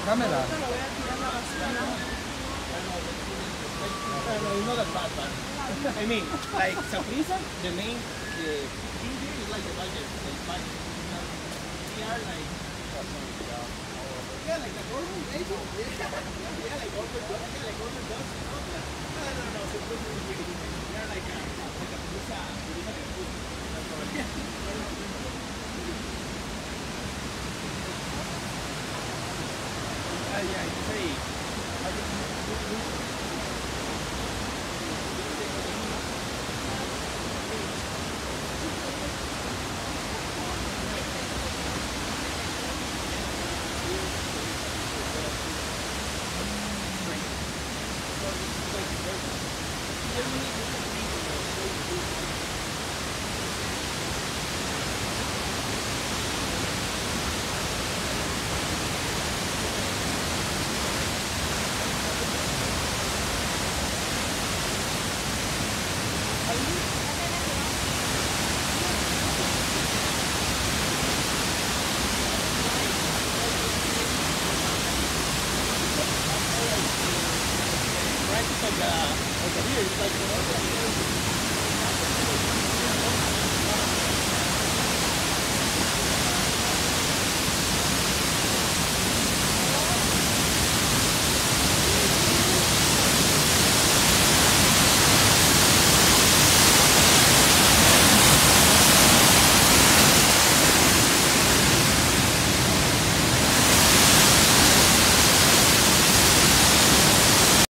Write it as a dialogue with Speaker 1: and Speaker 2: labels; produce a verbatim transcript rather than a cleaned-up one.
Speaker 1: Dámela.
Speaker 2: No, it's not that bad, but I mean, like Saprissa, the main the thing here is like the budget, the budget. We are like, yeah, like the government maybe. Yeah, yeah, like government, yeah, like government does. No, no, no, so we are like a like a Purisa, Purisa de food. Ah, yeah, it's say. Like, uh, like here, it's like, you know,